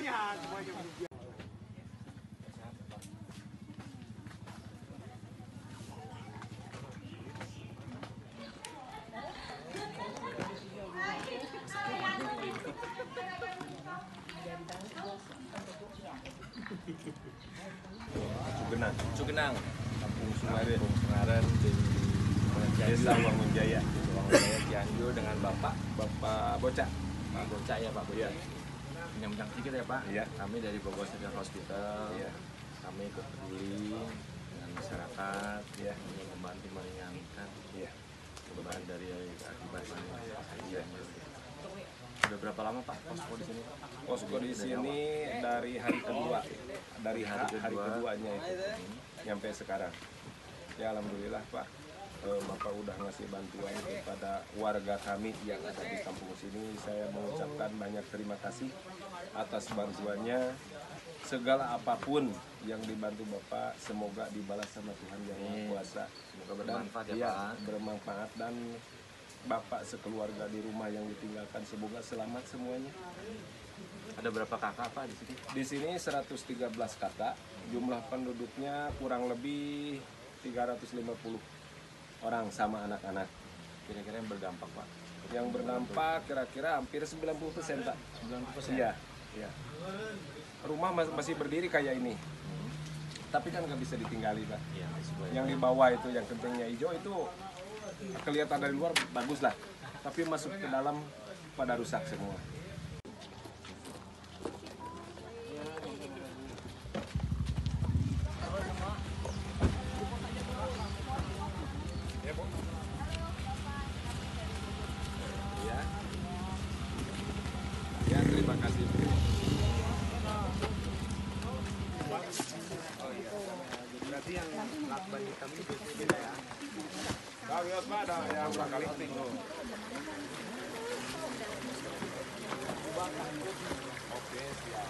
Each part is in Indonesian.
semuanya semuanya. Cugenang, Kampung Sengaren di Desa Wangunjaya, Cianjur dengan Bapak Bocah. Pak Bocah ya Pak Bocah. Menyambung sedikit ya Pak. Iya. Kami dari Bogor City Hospital. Iya. Kami ikut peduli dengan masyarakat, ya, untuk membantu meringankan beban dari akibat pandemi. Sudah berapa lama Pak posko di sini? Posko di sini dari hari kedua, dari hari keduanya itu sampai sekarang. Ya alhamdulillah Pak, Bapak udah ngasih bantuan kepada warga kami yang ada di kampung sini. Saya mengucapkan banyak terima kasih atas bantuannya. Segala apapun yang dibantu Bapak, semoga dibalas sama Tuhan Yang Maha Kuasa. Semoga bermanfaat ya Pak. Bermanfaat, dan Bapak sekeluarga di rumah yang ditinggalkan semoga selamat semuanya. Ada berapa kakak Pak di sini? Di sini 113 kakak, jumlah penduduknya kurang lebih 350 orang sama anak-anak. Kira-kira yang berdampak Pak? Yang berdampak kira-kira hampir 90% Pak. 90%? Iya, iya. Rumah masih berdiri kayak ini. Tapi kan nggak bisa ditinggali Pak. Iya, yang di bawah itu, yang kentengnya hijau itu kelihatan dari luar bagus lah, tapi masuk ke dalam pada rusak semua. Ya, terima kasih. Berarti yang lakban hitam itu beda ya? Kami Pak ada yang berkali penting. Oke, siap.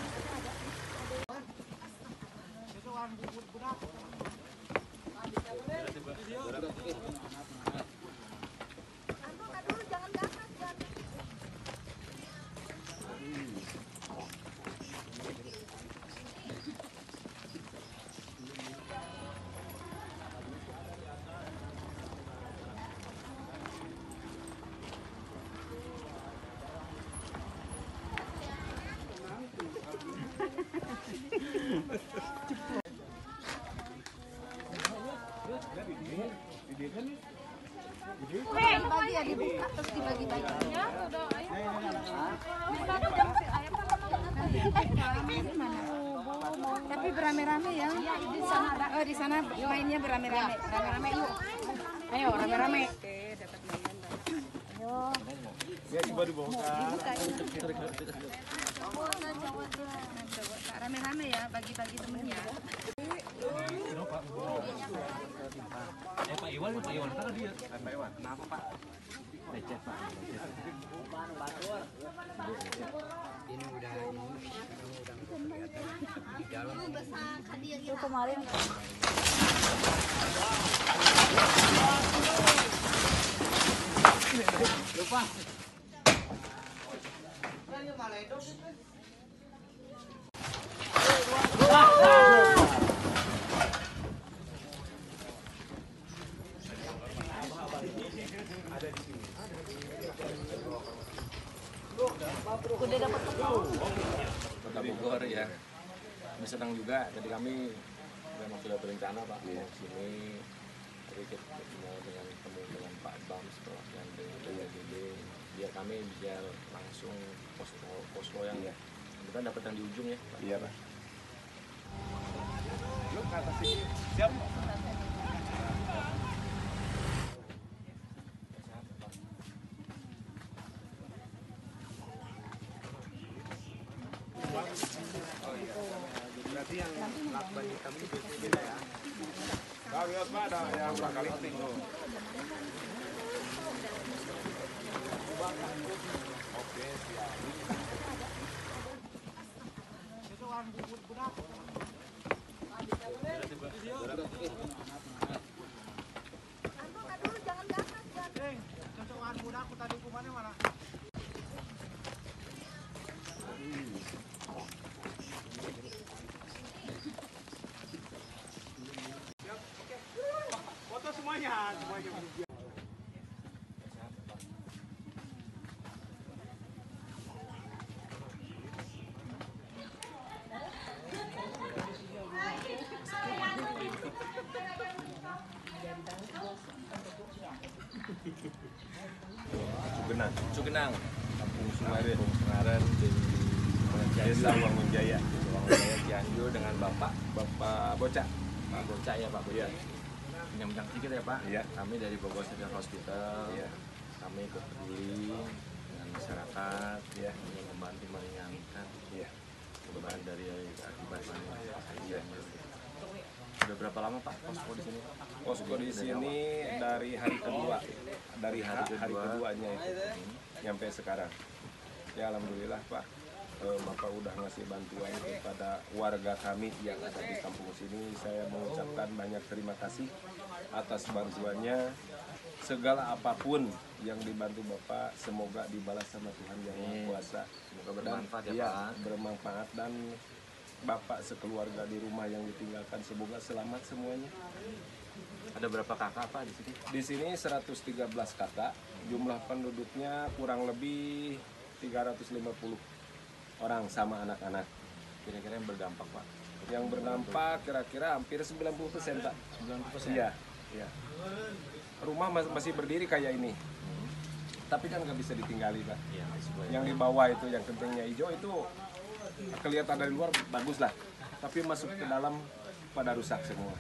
Dibagi ya, dibuka terus dibagi-bagi. Ya, udah tapi berame-rame ya. Di sana mainnya berame-rame. Rame-rame yuk. Ayo rame-rame. Oke, dapat mainan banyak. Ayo. Ya coba dibongkar. Rame-rame ya, bagi-bagi temennya. Pak Iwan kan dia. Pak Iwan, kenapa Pak? Lecet Pak. Ini udah di dalam. Itu kemarin. Lupa. Udah dapat Kota Bogor ya. Kami senang juga. Jadi kami memang sudah berencana Pak mau sini. Jadi kita mau temu dengan Pak Bam setelah yang dengan BPBD. Biar kami bisa langsung posko yang kita dapat yang di ujung ya Pak. Iya Pak. Yuk ke atas sini. Siap. Berarti yang lakban hitam itu beda ya? Kami Pak ada yang berkali penting. Oke, siap. Itu orang budak. Aduh, jangan ganas, jangan. Cocokan budak tadi kumannya mana? Cugenang, Cugenang, Kampung Sungaren, Kampung Sungaren di Desa Wangunjaya. Wangunjaya Cianjur dengan Bapak Bocah. Pak Bocah ya Pak Bocah. Pinjam sedikit ya Pak. Iya. Kami dari Bogor City Hospital. Iya. Kami ikut peduli dengan masyarakat, Iya. ingin membantu meringankan Iya. beban dari akibat pandemi. Sudah berapa lama Pak posko di sini? Posko di sini dari hari kedua, dari hari keduanya itu nyampe sekarang. Ya alhamdulillah Pak, Bapak udah ngasih bantuan kepada warga kami yang ada di kampung sini. Saya mengucapkan banyak terima kasih atas bantuannya. Segala apapun yang dibantu Bapak, semoga dibalas sama Tuhan Yang Maha Kuasa. Semoga bermanfaat ya Iya, Pak. bermanfaat, dan Bapak sekeluarga di rumah yang ditinggalkan semoga selamat semuanya. Ada berapa kakak Pak di sini? Di sini 113 kakak, jumlah penduduknya kurang lebih 350 orang sama anak-anak. Kira-kira yang berdampak Pak? Yang berdampak kira-kira hampir 90% Pak. 90%? Iya, iya. Rumah masih berdiri kayak ini. Tapi kan nggak bisa ditinggali Pak. Iya, sesuai. Yang di bawah itu, yang gentengnya hijau itu kelihatan dari luar bagus lah. Tapi masuk ke dalam pada rusak semua.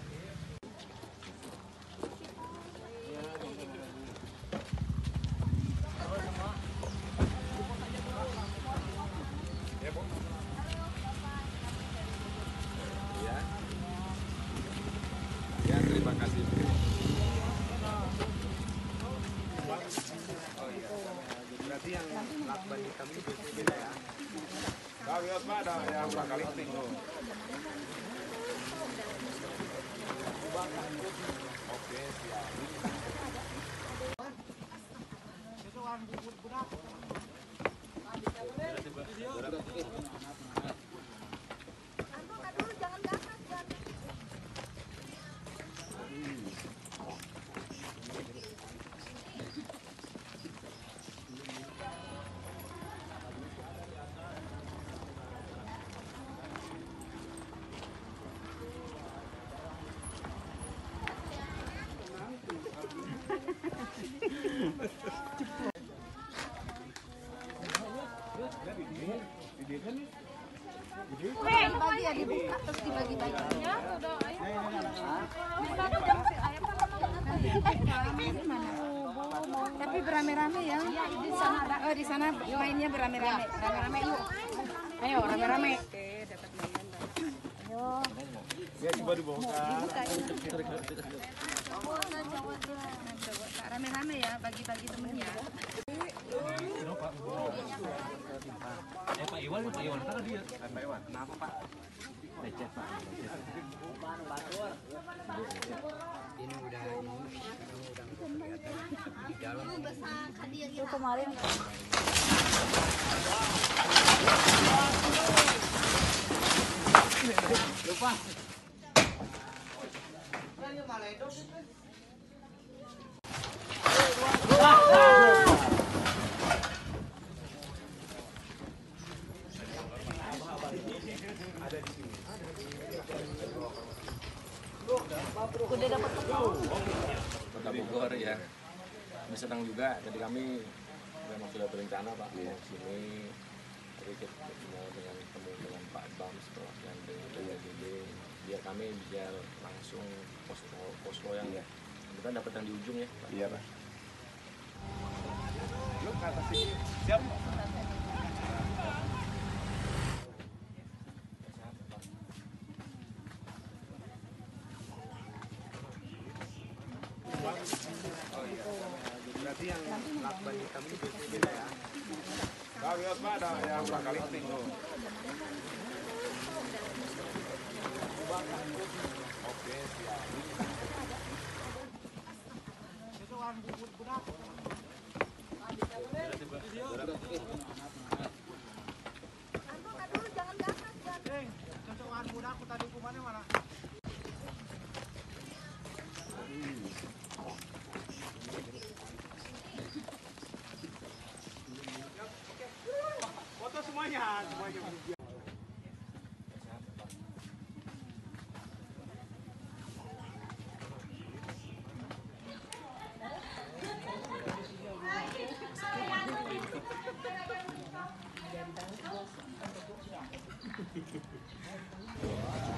Ya. Ya, terima kasih. Berarti yang lakban hitam itu biasanya beda ya? Kami Pak ada yang berkali Oke, siap. Dibagi ya, dibuka terus dibagi-bagi. Ya, udah tapi berame-rame ya. Di sana mainnya berame-rame. Rame-rame yuk. Ayo rame-rame. Ayo. Ya coba dibongkar. Rame-rame ya, bagi-bagi temennya. Pak Iwan kan dia. Pak Iwan. Kenapa Pak? Lecet Pak. Ini udah kelihatan di dalam. Itu kemarin. Lupa. Udah dapat Kota Bogor ya. Kami senang juga. Jadi kami memang sudah berencana Pak mau ke sini. Jadi kita mau temu dengan Pak Bams perwakilan dengan BPBD. Biar kami biar langsung posko yang kita dapat yang di ujung ya Pak. Iya Pak. Yuk ke atas sini. Siap. Berarti yang lakban hitam itu biasanya beda ya? Kami Pak ada yang berkali Oke, siap. Foto semuanya.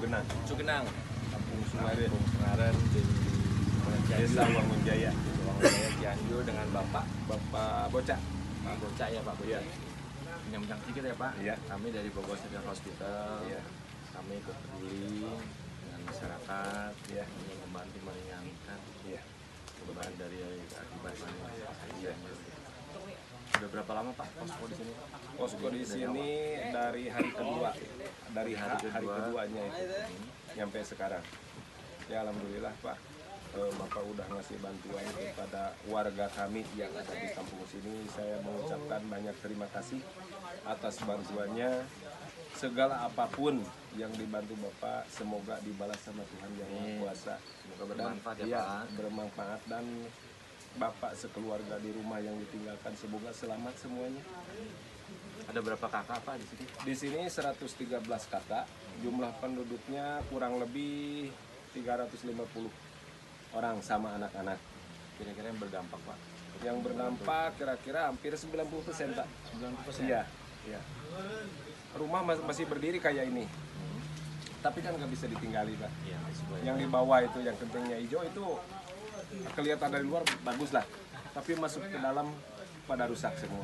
Cugenang, Cugenang, Kampung Sungaren, Kampung Sungaren di Desa Wangunjaya. Wangunjaya Cianjur dengan Bapak Bocah. Pak Bocah ya Pak Boya. Pinjam sedikit ya Pak. Iya. Kami dari Bogor City Hospital. Iya. Kami ikut peduli dengan masyarakat, Iya. ingin membantu meringankan Iya. beban dari akibat pandemi. Sudah berapa lama Pak posko di sini? Posko di sini dari hari kedua, dari hari keduanya itu nyampe sekarang. Ya alhamdulillah Pak, Bapak udah ngasih bantuan kepada warga kami yang ada di kampung sini. Saya mengucapkan banyak terima kasih atas bantuannya. Segala apapun yang dibantu Bapak, semoga dibalas sama Tuhan Yang Maha Kuasa. Semoga bermanfaat ya Iya, Pak. bermanfaat, dan Bapak sekeluarga di rumah yang ditinggalkan semoga selamat semuanya. Ada berapa kakak Pak di sini? Di sini 113 kakak, jumlah penduduknya kurang lebih 350 orang sama anak-anak. Kira-kira yang berdampak Pak? Yang berdampak kira-kira hampir 90% Pak. 90%? Iya, iya. Rumah masih berdiri kayak ini. Tapi kan nggak bisa ditinggali Pak. Iya, Yang di bawah itu, yang kentengnya hijau itu kelihatan dari luar bagus lah. Tapi masuk ke dalam pada rusak semua.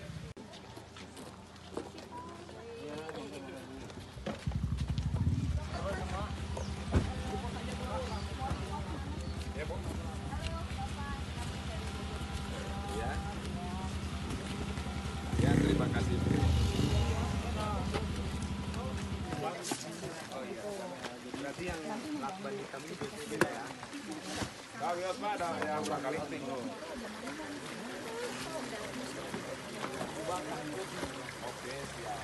Ya. Ya, terima kasih. Berarti yang lakban hitam itu biasanya beda ya? Kami Pak ada yang berkali Oke, siap.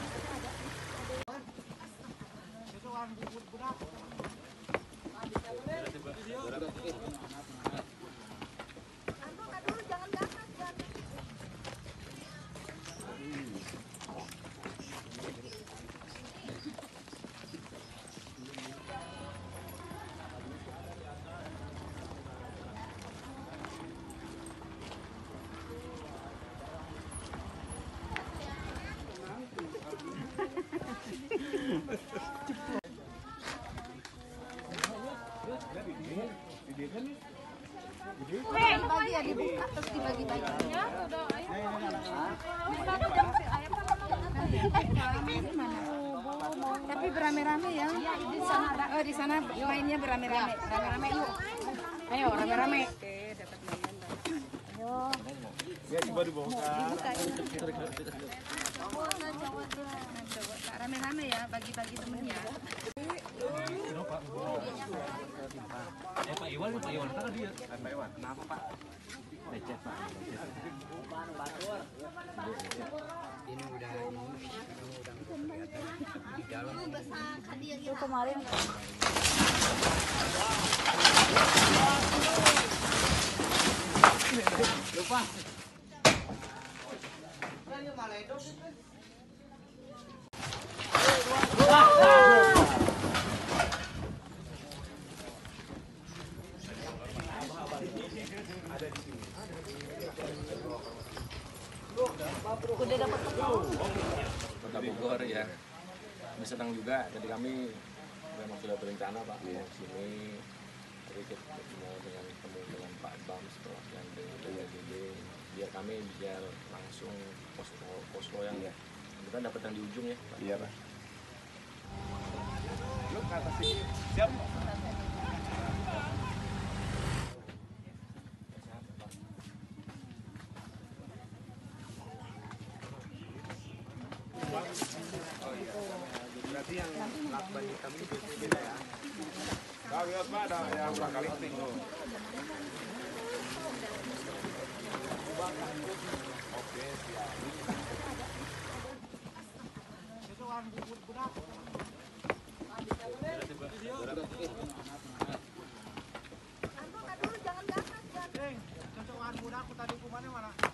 Dibagi ya, dibuka terus dibagi-bagi. Ya, udah tapi berame-rame ya. Di sana mainnya berame-rame. Rame-rame yuk. Ayo rame-rame. Ayo. Ya coba dibongkar. Rame-rame ya, bagi-bagi temennya. Pak Iwan kan dia. Pak Iwan. Kenapa Pak? Lecet Pak. Ini udah kelihatan di dalam. Itu kemarin. Lupa. Udah dapat Kota Bogor ya. Kami senang juga. Jadi kami memang sudah berencana Pak mau ke sini. Jadi kita mau ketemu dengan Pak Bams perwakilan dari BPBD. Biar kami biar langsung posko yang kita dapat yang di ujung ya Pak. Iya Pak. Yuk ke atas sini. Siap. Berarti yang lakban hitam itu biasanya beda ya? Kami Pak ada yang berkali Oke, siap. Jangan budak, tadi kumannya mana?